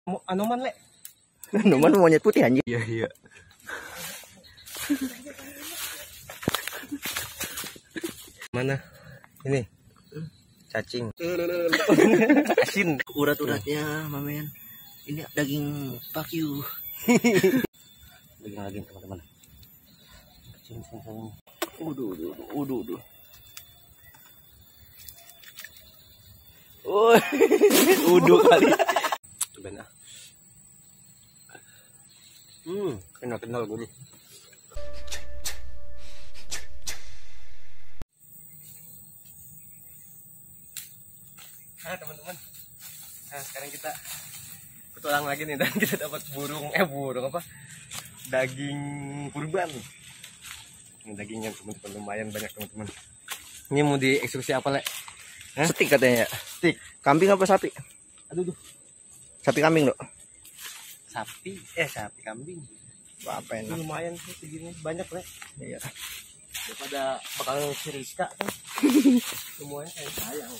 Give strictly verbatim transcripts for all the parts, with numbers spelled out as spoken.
Anoman le. Anoman monyet putih anjing. Iya iya. Mana? Ini cacing. Asin. Urat-uratnya, mamen. Ini daging pakyu. Daging lagi teman-teman. Cacing sayang. Uduh, uduh, uduh, uduh. Oh, uduh kali. Coba ah. Hmm, kenal-kenal gue nih. Nah teman-teman, nah sekarang kita petualang lagi nih dan kita dapat burung, eh burung apa? Daging kurban. Ini dagingnya teman-teman lumayan banyak teman-teman. Ini mau dieksekusi apa le? Hah? Stik katanya. Stik. Kambing apa sapi? Aduh tuh. Sapi kambing loh. Sapi, eh sapi kambing. Apa enak? Lumayan sih segini banyak le. Iya. Daripada bakal si Rizka kan. Semuanya kayak sayang.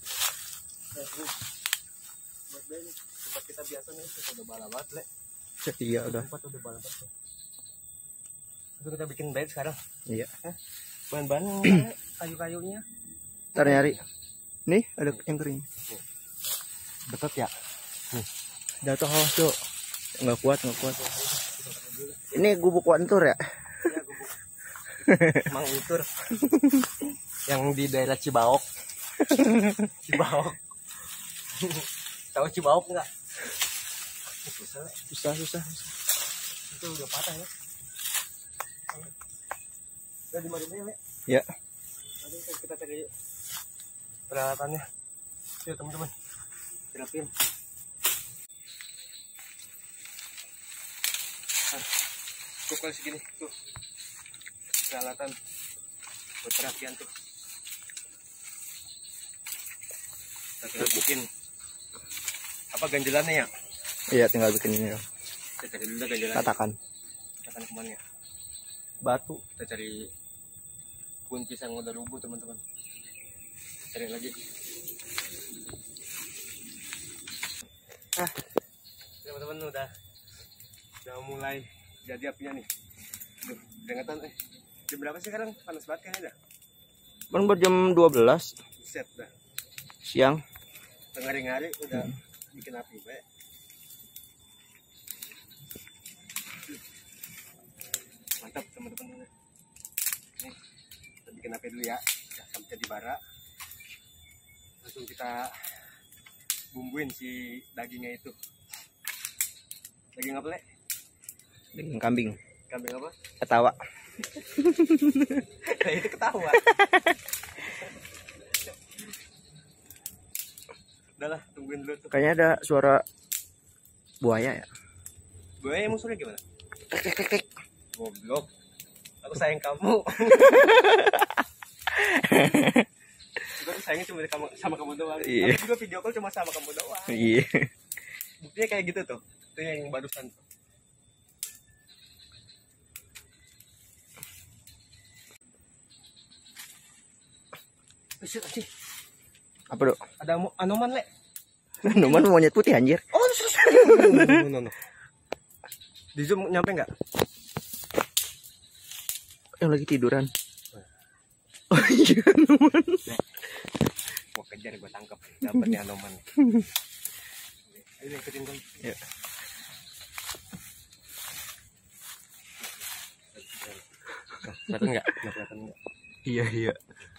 Buat deh tempat kita biasa nih kita udah balabat le. Iya udah. Tempat udah balabat. Itu kita bikin bed sekarang. Iya. Bahan-bahan kayu-kayunya. Ntar nyari. Nih ada yang kering. Betot ya. Nih. Jatuh haus tuh. Nggak kuat nggak kuat. Ini gubuk wantur ya? Iya gubuk. Mang Untur. Yang di daerah Cibaok. Cibaok. Tahu Cibaok nggak? Susah, susah, susah. Itu udah patah ya. Udah di mana ya? Ya. Nanti kita cari peralatannya. Yuk teman-teman, terapin. Nah, tuh kalau segini tuh peralatan buat perapian tuh. Kita tinggal bikin apa ganjelannya ya? Iya tinggal bikin ini ya. Kita cari dulu ganjelannya. Katakan. Katakan kemana ya? Batu. Kita cari pohon pisang udah rubuh teman-teman. Cari lagi. Ah, teman-teman udah udah mulai jadi apinya nih. Duh, keringetan eh. Jam berapa sih sekarang? Panas banget kayaknya dah. Bang baru jam dua belas Set dah. siang. Tengah-hari udah hmm. bikin api, Pak. Mantap teman-teman. Nih, kita bikin api dulu ya. Ya sampai jadi bara. Langsung kita bumbuin si dagingnya itu. Daging apa, Le? Daging kambing. Kambing apa? Ketawa. Nah, itu ketawa. Udahlah, tungguin dulu tuh. Kayaknya ada suara buaya ya. Buaya emang suara gimana? Kek kek kek. Goblok. Aku sayang kamu. Gue tuh sayangnya cuma sama, sama kamu doang. Iya. Aku juga video call cuma sama kamu doang. Iya. Buktinya kayak gitu tuh. Itu yang barusan tuh. Bisa sih. Apa dok? Ada anoman le. Anoman monyet putih anjir. Oh, no, no, no, no. Di zoom nyampe nggak? Yang lagi tiduran. Oh iya anoman. Gua kejar, gua tangkap. Dapat nih anoman. Ayo ikutin dong. Ya. Kelihatan nggak? Kelihatan nggak? Iya iya.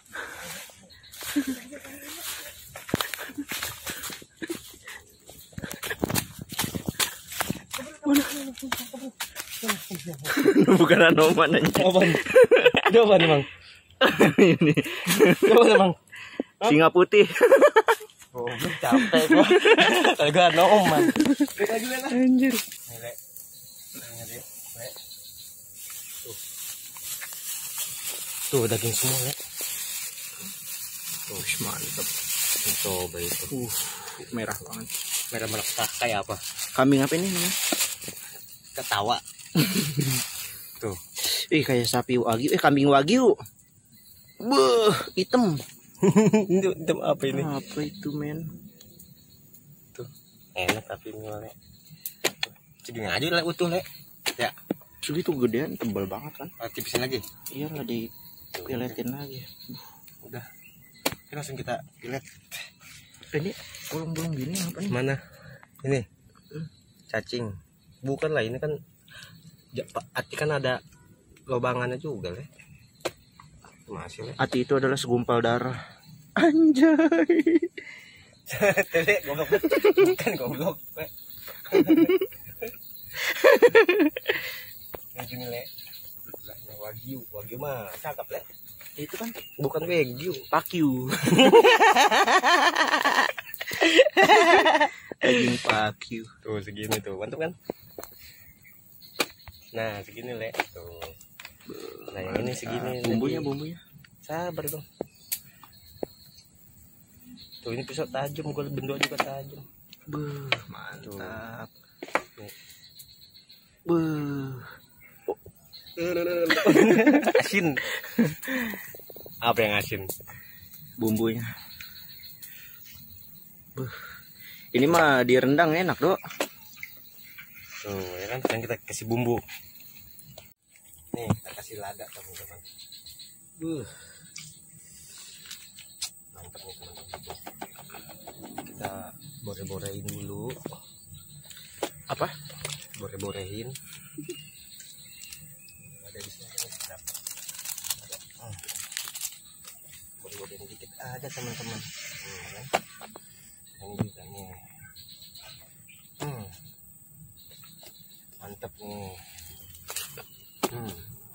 Bukan anoman aja. Apaan? Itu apaan emang? Ini. Itu apaan emang? Singa putih. Oh, capek gua. Kalau gua anoman. Lihat lagi lah. Anjir. Lek. Lek. Lek. Tuh. Tuh daging semua, Lek. Oh, mantap. Coba itu. Uh, merah banget. Merah melekat kayak apa? Kambing apa ini namanya? Ketawa. Tuh. Ih, kayak sapi wagyu. Eh, kambing wagyu. Beuh, hitam. Itu, itu apa ini? Apa itu, men? Tuh. enak tapi ini le. Segini aja le utuh le. Ya. Segitu gedean, tebal banget kan? Ah, tipisin lagi. Iya lah, dipiletin lagi. Udah. Ini langsung kita pilet. Ini bolong-bolong gini apa nih? Mana? Ini. Cacing. Bukan lah, ini kan ya, Ati kan ada lobangannya juga le. Masih le. Ati itu adalah segumpal darah. Anjay. Tele goblok. Bukan goblok. Yang gini le. Wagyu, wagyu mah cakep le. Itu kan Bukan wagyu, pakyu. Daging pakyu. tuh segini tuh, mantap kan? Nah segini le, tuh. Nah yang ini segini. Bumbunya, lagi. bumbunya. Sabar dong. Tuh ini pisau tajam, gue bentuk juga tajam. Beuh, mantap. Tuh. Beuh. Asin. Apa yang asin? Bumbunya. Beuh. Ini mah direndang enak, Dok. Tuh ya kan, sekarang kita kasih bumbu. Nih, kita kasih lada teman-teman. Uh. Mantap nih teman-teman. Kita bore-borein dulu. Apa? Bore-borein. Ada di sini nih, sedap. Ada. Hmm. Bore-borein dikit aja teman-teman. Hmm, kan? Ini juga nih. Hmm. Mantap nih. Hmm.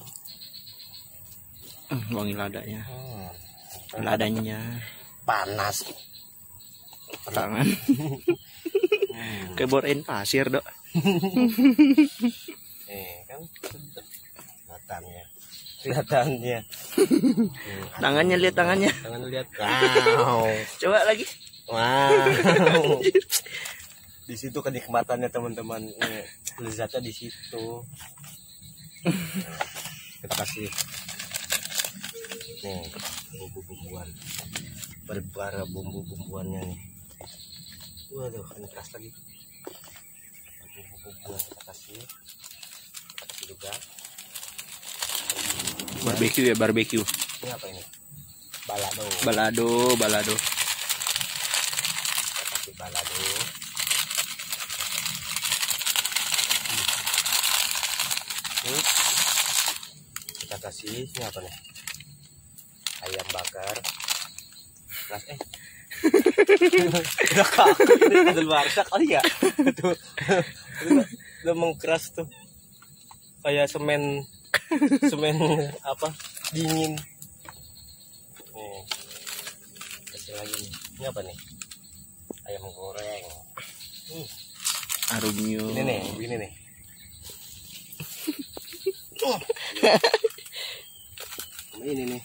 Hmm, wangi ladanya. Hmm. Ladanya Panas. tangan. Hmm. Kayak borein pasir, Dok. Eh kan kelihatannya. Kelihatannya. Hmm. Tangannya, lihat tangannya. Tangan lihat. Wow. Coba lagi. Wow. Di situ kenikmatannya teman-teman. Nih, lezatnya di situ. Nah, kita kasih nih bumbu-bumbuan. Berbara bumbu-bumbuannya nih. Waduh, ini keras lagi. Bumbu-bumbuan kita kasih. Kita kasih juga. Barbecue ya, barbecue. Ini apa ini? Balado. Balado, balado. Kita kasih balado. Hmm. Kita kasih ini apa nih? Ayam bakar. Keras eh. Udah kak, ini padahal barsa kali ya. Tuh, udah mengkeras tuh. Kayak semen, semen apa? Dingin. Nih, kasih lagi nih. Ini apa nih? Ayam goreng. Hmm. Arumnya. Ini nih, begini nih. Ini nih.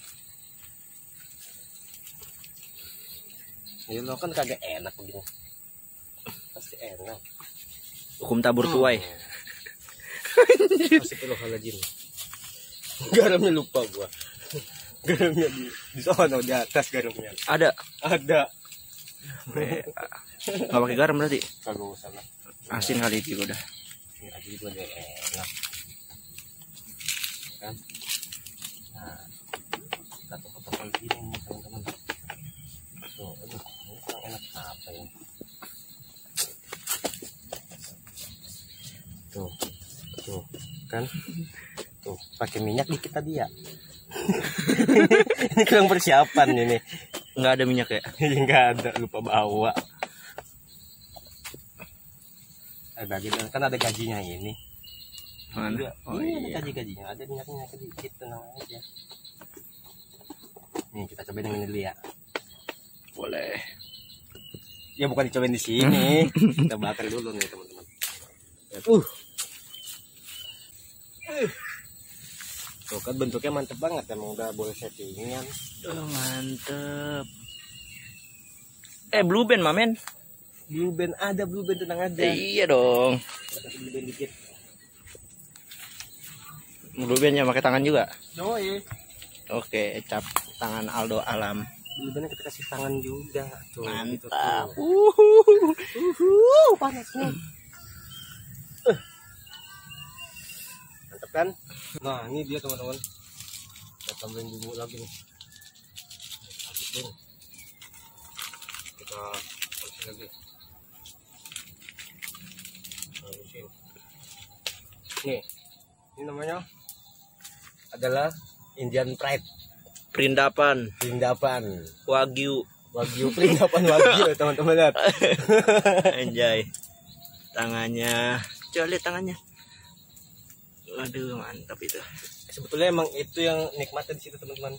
Ini lo kan kagak enak begini. Pasti enak. Hukum tabur tuai. Masih perlu halajin. Garamnya lupa gua. Garamnya di di sono di atas garamnya. Ada. Ada. Nggak pakai garam berarti? Kagak usah lah. Asin kali itu udah. Ini aja juga deh enak. Kan? Nah, kita toko-toko gini nih teman-teman. Tuh, aduh, ini kurang enak apa ya? Tuh, tuh, kan? Tuh, pakai minyak dikit tadi ya. Ini kurang persiapan ini. Nggak ada minyak ya? Nggak ada, lupa bawa. Eh, bagian kan ada gajinya ini. Mana? Oh ini iya. ada gaji-gajinya, ada minyaknya sedikit, tenang aja. Nih kita cobain yang ini dulu ya. Boleh. Ya bukan dicobain di sini. Kita bakar dulu nih teman-teman. Uh. Tuh kan bentuknya mantep banget, emang udah boleh settingan. Oh, mantep. Eh, blue band mamen. Blue band ada, blue band tenang aja. Eh, iya dong. Kita kasih blue band dikit. Blue bandnya pakai tangan juga. Yoi. Oke, cap tangan Aldo Alam. Lebihnya kita kasih tangan juga tuh. Mantap. Gitu, tuh. Uhuh, panasnya. Uh. Mantap kan? Nah, ini dia teman-teman. Kita tambahin bumbu lagi nih. Habisin. Kita habisin lagi. Habisin. Nih, ini namanya adalah Indian Pride. Perindapan Perindapan Wagyu. Wagyu, perindapan Wagyu teman-teman lihat. Anjay. Tangannya. Coba lihat tangannya. Waduh, mantap itu. Sebetulnya emang itu yang nikmatnya di situ teman-teman.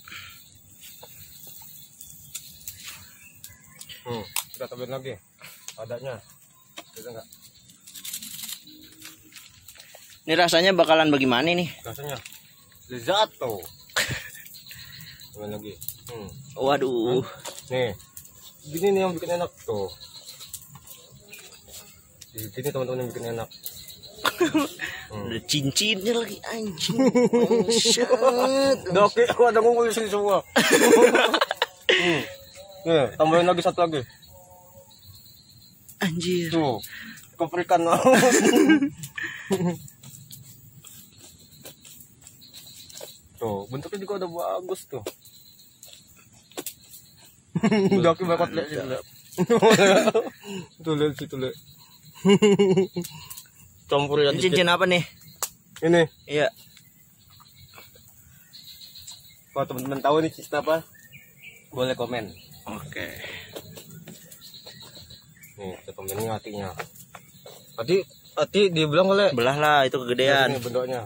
Hmm, kita tambahin lagi padanya. Bisa enggak? Ini rasanya bakalan bagaimana nih? Rasanya lezat tuh. Tambahin lagi. Hmm. Waduh. Nih. Gini nih yang bikin enak tuh. Di sini teman-teman yang bikin enak. Hmm. Ada cincinnya lagi anjing. Buset. Oke, aku ada ngumpul di sini semua. hmm. Nih, tambahin lagi satu lagi. Anjir. Tuh. Keprikan. Tuh, bentuknya juga udah bagus tuh. Udah aku bakal lihat sini. Tuh lihat situ lihat. Campurin Ini cincin apa nih? Ini. Iya. Kalau teman-teman tahu nih cincin apa, boleh komen. Oke. Nih, kita tambahin hatinya. Hati, hati dibilang oleh. Belah lah, itu kegedean. Ini bentuknya.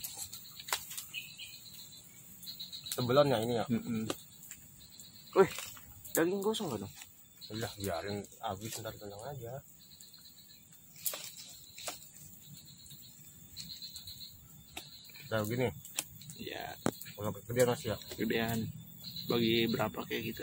Sebelannya ini ya. Mm -mm. Wih, daging gosong kan dong? Udah biarin habis ntar tenang aja. Nah gini. Ya, Kalau kegedean masih ya. kegedean. Bagi berapa kayak gitu?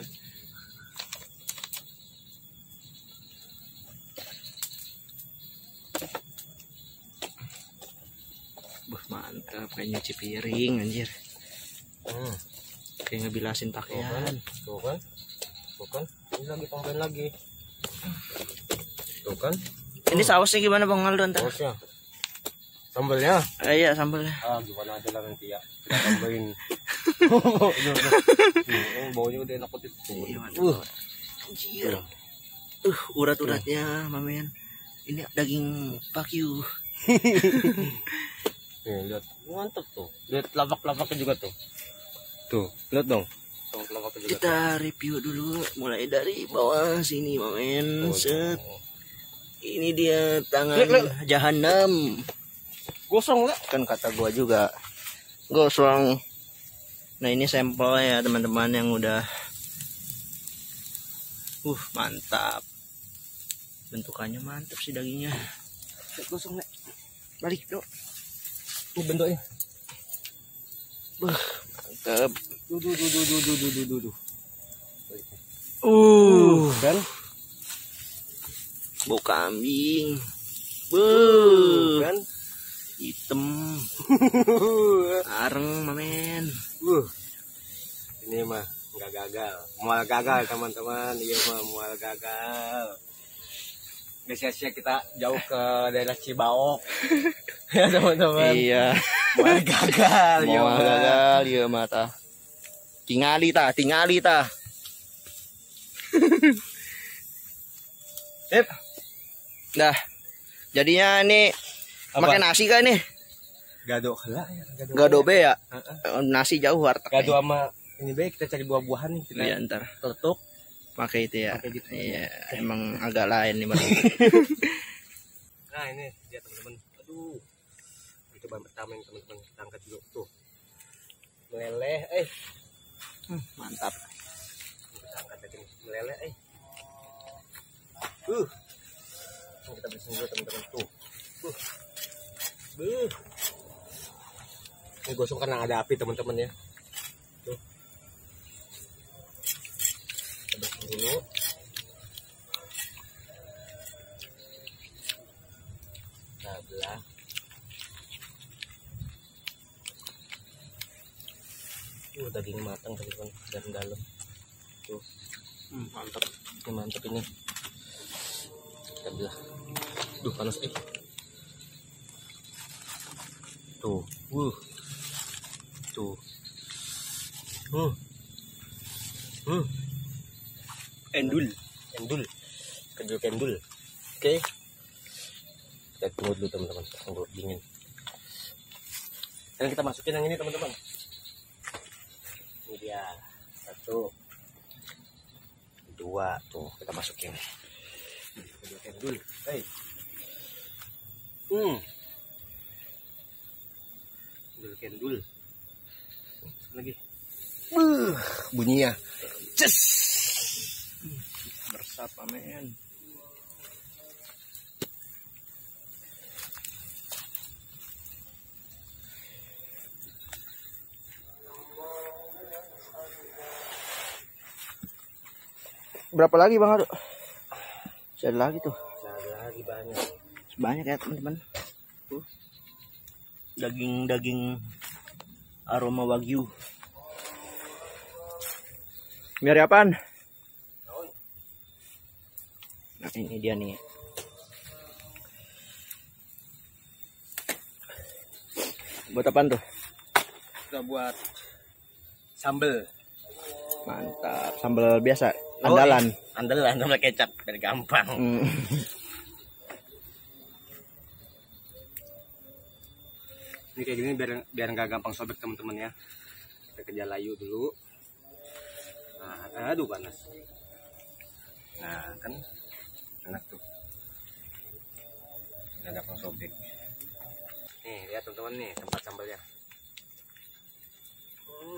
Buh, mantap, kayak nyuci piring anjir. Hmm. Kayak ngebilasin pakaian. Tuh kan, tuh kan, ini lagi tambahin lagi. Tuh kan. Ini sausnya gimana Bang Aldo ntar? Sausnya, sambalnya. Ah, iya sambalnya. Ah gimana aja lah nanti ya. Kita tambahin. Hmm, baunya udah enak banget. Iya, Uh, anjir. Uh, urat-uratnya, mamen. Ini daging Wagyu. nih lihat, mantap tuh. Lihat lapak-lapaknya juga tuh. Tuh, lihat dong. Tuh, lapaknya juga. Kita review dulu mulai dari bawah sini, mamen. Set. Ini dia tangan Lihat, lihat. jahanam. Gosong lah. Kan kata gua juga gosong. Nah, ini sampelnya ya teman-teman yang udah uh mantap. Bentukannya mantap sih dagingnya. Gosong lah. Balik, Bro. Ini bentuknya. Buh, mantap. Duh, duh, duh, duh, duh, duh, duh, duh, duh, duh. Uh, Kan? bau kambing. Buh, Kan? hitam. Areng, mamen. Uh. Ini mah nggak gagal. Mual gagal, teman-teman. Iya mah mual gagal. Nggak sia-sia kita jauh ke daerah Cibaok. Ya, teman-teman. Iya. Mual gagal, ya Mau mah. gagal ya mata. Tingali ta, tingali ta. Sip. Dah. Jadinya ini Apa? makan nasi kan nih? Gado lah ya. Gado be ya? Heeh. Nasi jauh warteg. Gado sama ini be kita cari buah-buahan nih kita. Iya ntar Teletuk. pakai itu ya. Pakai gitu. Iya, emang agak lain nih Bang. Nah ini dia teman-teman. Aduh. Ini coba pertama yang teman-teman kita angkat dulu tuh. Meleleh, eh. Hmm, mantap. Kita angkat lagi nih. Meleleh, eh. Uh. Ini kita bersihin dulu teman-teman tuh. Uh. Uh. Ini gosong karena ada api teman-teman ya. Tuh. Kita bersihin dulu. Kita belah. Uh, daging matang teman-teman dari dalam. Tuh. Hmm, mantap. Ini mantap ini. Kita belah. Duh, panas eh. Tuh. Wuh. Tuh. Hmm. Hmm. Endul. Kendul. Kendul kendul. Oke. Kita tunggu dulu teman-teman. Tunggu dingin. Dan kita masukin yang ini teman-teman. Ini dia. Satu. Dua. Tuh, kita masukin. Kendul kendul. Hey. Hmm. Kendul kendul. Lagi. Uh, bunyinya. Ces. Bersapa men. Berapa lagi Bang Ado? Masih ada lagi tuh. Ada lagi banyak. Banyak ya teman-teman. Tuh. Daging-daging aroma wagyu. Biar apaan? Nah, ini dia nih. Buat apaan tuh? Kita buat sambel. Mantap, sambal biasa, andalan. Oh, andalan sama kecap biar gampang. Hmm. Ini kayak gini biar biar nggak gampang sobek teman-teman ya. Kita kerja layu dulu. Nah, aduh panas. Nah, kan enak tuh. Nggak gampang sobek. Nih, lihat teman-teman nih tempat sambalnya. Hmm.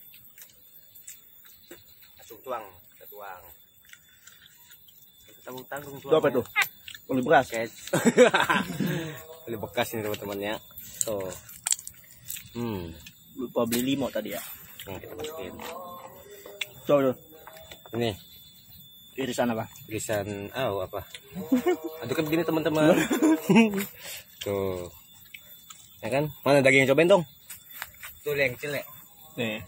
Langsung tuang, kita tuang. Kita tanggung-tanggung tuang. Itu apa tuh? Oli beras. Oli bekas ini teman-teman ya. So, hmm, Lupa beli limo tadi ya. nih kita masukin. Coba tuh. Ini Irisan apa? irisan, oh apa? Aduk kan begini teman-teman. Tuh, ya kan? Mana dagingnya cobain dong? Tuh yang kecil ya. Nih.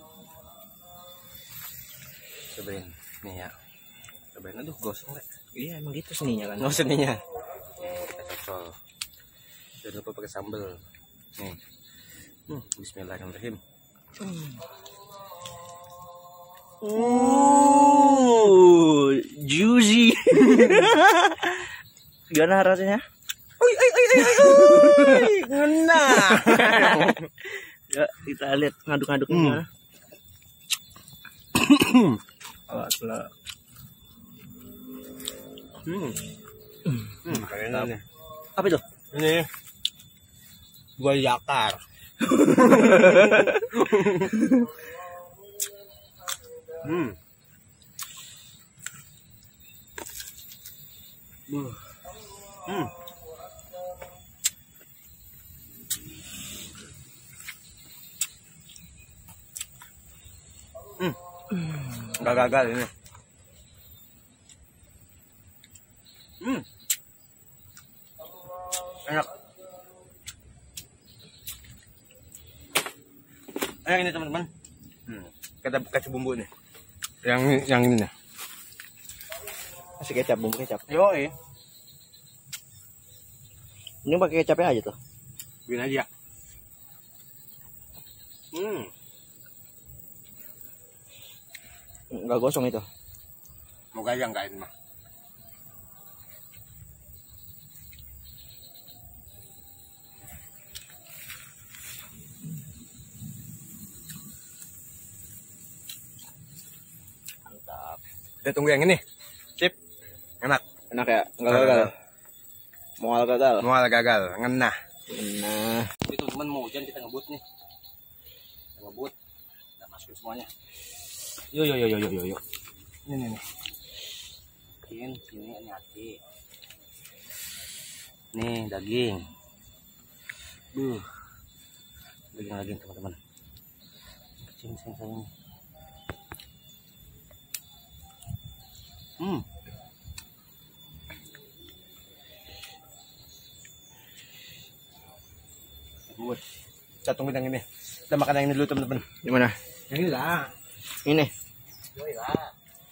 Cobain, nih ya. Cobain, aduh gosong nggak? Iya emang gitu seninya kan. Nggak seninya. Nih kita cocol. Jangan lupa pakai sambal. Nih. Hmm, bismillahirrahmanirrahim. Uh, juicy. Gimana rasanya? Oi, oi, oi, oi, oi, ngena. Ya, kita lihat ngaduk-ngaduknya. Hmm. Oh, setelah. Hmm. Hmm, kayaknya nih. Apa itu? Ini gua yakar. Hmm. Buh. Hmm. Hmm. Nggak gagal ini. Hmm. Enak. Enak ini teman-teman. Hmm. Kita kasih bumbu nih. Yang yang ini nih. Masih kecap, bumbu kecap. Yo, eh. Ini pakai kecapnya aja tuh. Bikin aja. Hmm. Enggak gosong itu. Moga aja enggak ini mah. Mantap. Kita tunggu yang ini. Sip. Enak. Enak ya? Enggak gagal. Mual gagal. Mual gagal. Ngena. Nah, Ini teman-teman mau hujan kita ngebut nih. Kita ngebut. Kita masukin semuanya. Yo yo yo yo yo yo yo. Ini nih nih. Masukin sini ini hati. Nih daging. Buh. Daging daging teman-teman. Kecil sini sini. Hmm. Buat. Kita tunggu yang ini. Kita makan yang ini dulu teman-teman. gimana? Yang ini lah. Ini. Yoi lah.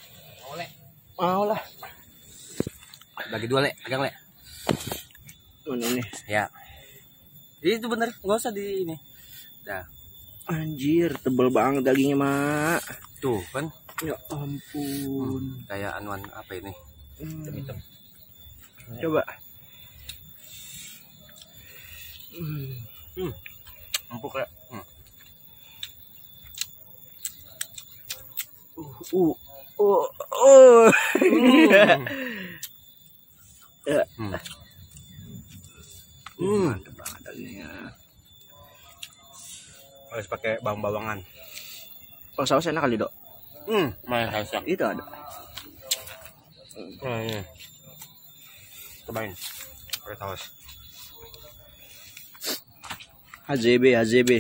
Mau lah. Bagi dua le, pegang le. Mana ini? Ya. Itu bener, nggak usah di ini. Dah. Anjir, tebel banget dagingnya, Mak. Tuh kan. Ya ampun. Hmm, kayak anuan apa ini? Hmm. Hitam-hitam. Coba. Hmm. Hmm. Empuk ya. Hmm. Uh, uh, oh, oh. Hmm. Ya. Hmm. Hmm. Mantap banget dagingnya. Harus pakai bawang-bawangan. Kalau saus enak kali, Dok. Hmm, main sausnya. Itu ada. Nah, ini. Cobain. Pakai saus. H Z B, H Z B.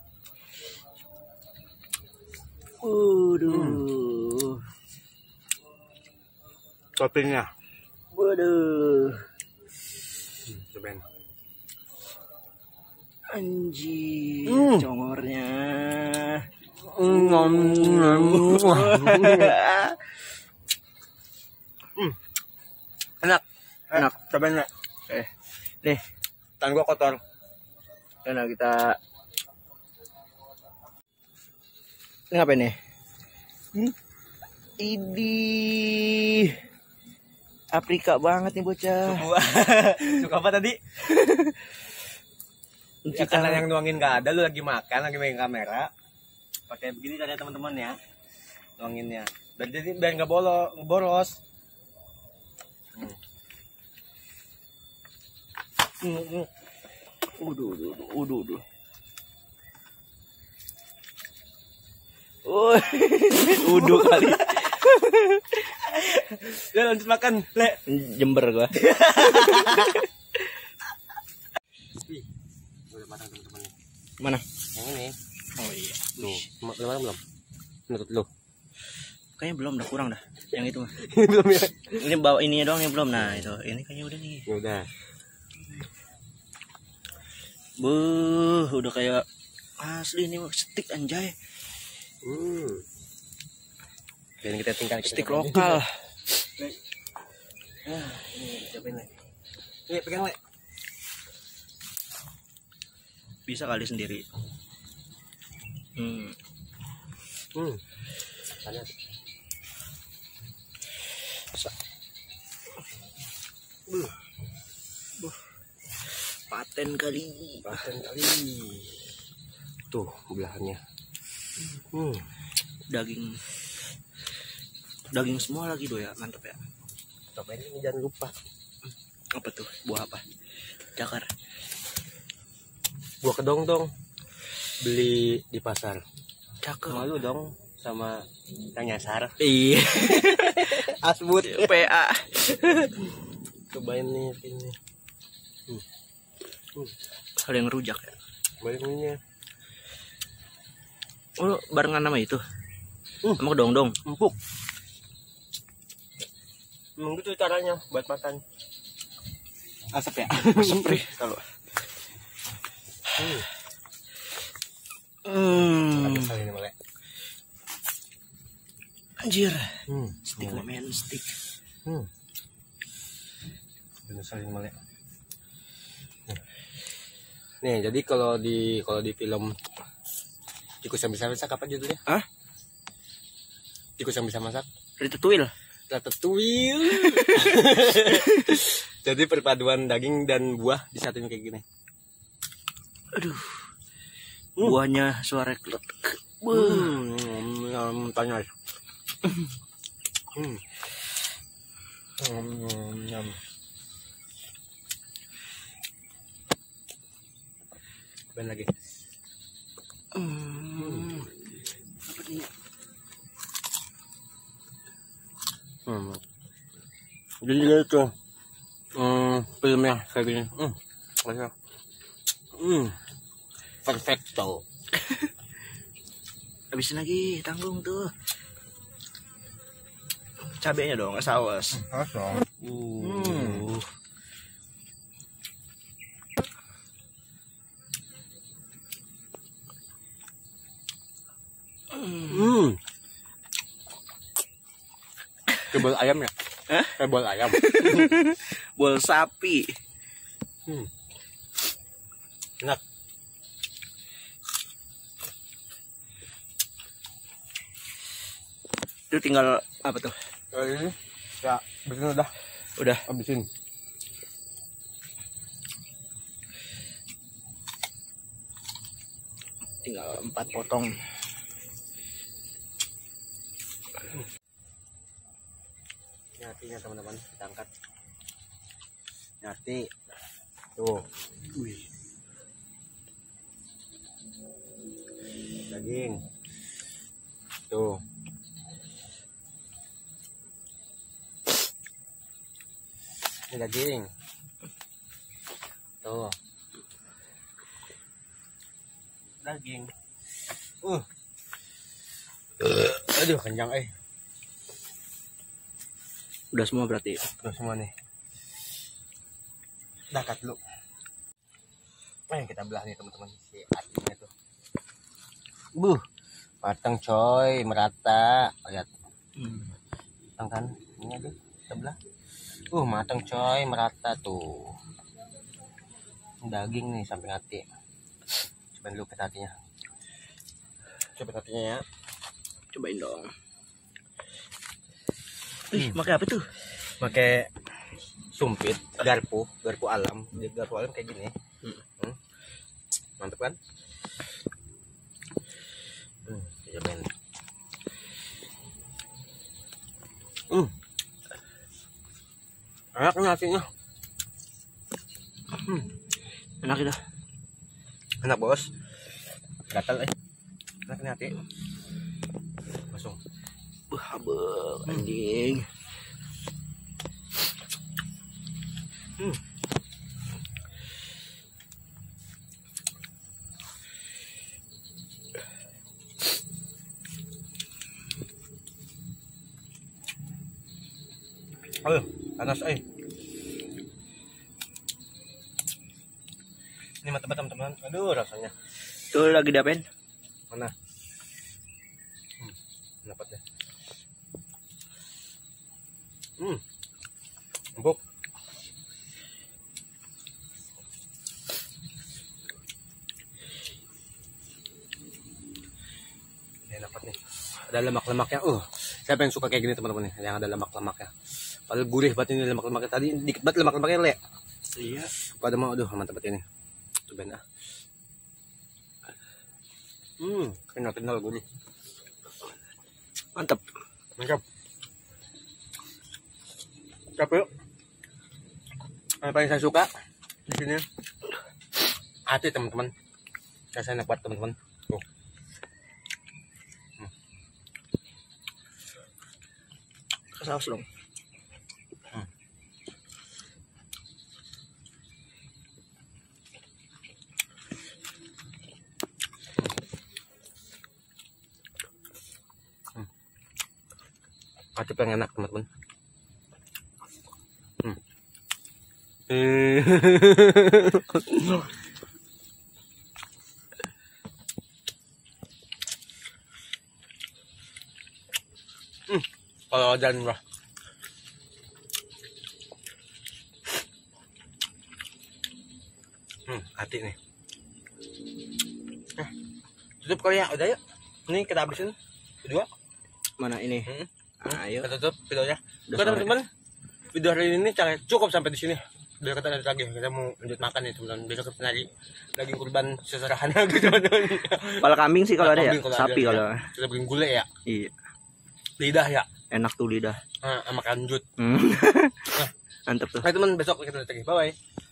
Waduh. Hmm. Toppingnya. Waduh. Hmm, cobain. Anjir, Hmm. congornya. Hmm. Enak. Enak. Cobain le. Eh, nih, Tangan gua kotor. enak kita. Ini ngapain nih? Hmm? Idih. Afrika banget nih bocah. Suka apa tadi? Ya, Kita karena yang nuangin gak ada, lu lagi makan, lagi main kamera. Pakai begini kan ya teman-teman ya. Nuanginnya. Dan jadi biar nggak bolo, boros. Hmm. Hmm, hmm. Uduh, uduh, uduh, uduh, uduh. Oh, uduh kali. Ya lanjut makan, le. Jember gua. Ih, udah matang teman-teman nih. Mana? Yang ini. Oh iya. Tuh, ma- udah matang belum? Menurut lu? Kayaknya belum, udah kurang dah. Yang itu mah. Belum ya? Ini bawa ini doang yang belum. Nah, itu. Ini kayaknya udah nih. Ya udah. Buh, udah kayak asli ini mah steak anjay. Hmm. Dan kita tinggal kita Steak cobain. lokal. Nah, ini cobain le. Ini pegang le. Bisa kali sendiri. Hmm. Hmm. Panas. Buh. Buh. Paten kali. Paten kali. Tuh belahannya. Hmm. Daging. Daging semua lagi do ya, mantap ya. Cobain ini jangan lupa. Apa tuh? Buah apa? Jakar. Buah kedong dong. Beli di pasar. Cakep. Malu dong sama yang nyasar. Iya. Asbut. P A. Cobain nih ini. Hmm. Hmm. Hal yang rujak ya. Cobain ininya. Oh, barengan nama itu. Hmm. Sama kedong-dong. Empuk. Hmm, gitu caranya buat makan. Asap ya? Asap nih kalau. Hmm. Hmm. Ada ini malah. Anjir. Hmm. Stick lah men, stick. Hmm. Bener ini malah. Nih, jadi kalau di kalau di film Tikus yang bisa masak apa judulnya? Hah? Tikus yang bisa masak? Ratatouille. Ratatouille. Jadi perpaduan daging dan buah disatuin kayak gini. Aduh. Hmm. Buahnya suara kletek. Hmm, yang tanya. Hmm. Hmm, nyam. Ben lagi. Hmm. Apa nih? Hmm. Jadi itu. Hmm, filmnya kayak gini. Hmm. Masya. Hmm. Perfecto. Habisin lagi, tanggung tuh. Cabenya dong, nggak saus. Kosong. Uh. Hmm. bol ayam ya? Hah? Kayak bol ayam. Bol sapi. Hmm. Enak. Itu tinggal apa tuh? Oh, ini ya, habisin udah. Udah. Habisin. Tinggal empat potong. Nyatinya teman-teman, kita angkat. Nyati. Tuh. Wih. Daging. Tuh. Ini daging. Tuh. Daging. Uh. Aduh, kenyang eh. Udah semua berarti. Udah semua nih. Udah cut dulu. Eh, kita belah nih teman-teman si hatinya tuh. Buh. Matang coy, merata. Lihat. Hmm. Matang kan? Ini aja kita belah. Uh, matang coy, merata tuh. Daging nih sampai hati. Coba dulu kita hatinya. Coba hatinya ya. Cobain dong. Ih, pakai apa tuh? Pakai sumpit, garpu, garpu alam. Jadi garpu alam kayak gini. Hmm. Hmm. Mantap kan? Hmm, cobain. Hmm. Enak nih nasinya. Hmm. Enak dah. Enak bos. Gatal eh. Enak nih hati. Langsung. Wah, abang anjing. Hmm. Aduh, panas eh. Ini mantap teman-teman. Aduh, rasanya. Tuh lagi diapain? Mana? Hmm, dapat deh. Hmm. Empuk. Ini dapat nih. Ada lemak-lemaknya. Uh, siapa yang suka kayak gini teman-teman nih? Yang ada lemak-lemaknya. Padahal gurih banget ini lemak-lemaknya. Tadi dikit banget lemak-lemaknya le. Iya. Pada mau, aduh mantap banget ini. Cobain ah. Hmm, kenal-kenal gurih. Mantap. Mantap. Siapa yuk? Yang paling saya suka di sini hati teman-teman. Saya enak banget teman-teman. Tuh. Hmm. Saus dong. Hmm. Hmm. Hati yang enak teman-teman. Hmm. Hmm. Kalau jalan murah. Hmm, hati nih. Eh, tutup kali ya, udah yuk. Ini kita habisin kedua. Mana ini? Hmm. Ayo. Kita tutup videonya. Udah Oke sore. teman-teman, video hari ini cukup sampai di sini. Biar kita lanjut lagi, kita mau lanjut makan nih teman-teman. Besok kita nyari daging kurban seserahan gitu teman-teman. Kepala kambing sih kalau ada ya. Kambing kalau Sapi ada, kalau. ya. Kita bikin gulai ya. Iya. Lidah ya. Enak tuh lidah. Nah, sama kanjut. Hmm. Mantap tuh. Oke teman, besok kita lanjut lagi. Bye bye.